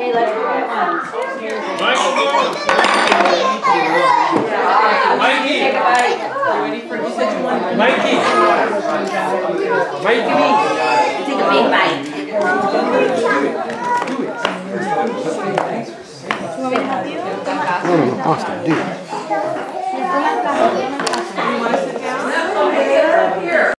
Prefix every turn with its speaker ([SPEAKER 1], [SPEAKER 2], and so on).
[SPEAKER 1] let's go.
[SPEAKER 2] Mikey!
[SPEAKER 1] Take a bite.
[SPEAKER 2] Mikey! Mikey!
[SPEAKER 1] Take a big bite.
[SPEAKER 3] No, Austin, do it.